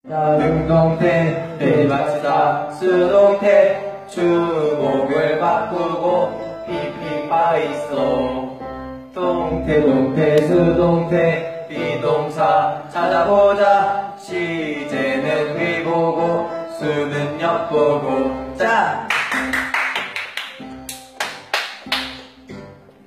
능동태 대박치다 수동태 주목을 바꾸고 피피파있어 동태 수동태 비동사 찾아보자 시제는 위 보고 수는 옆 보고 자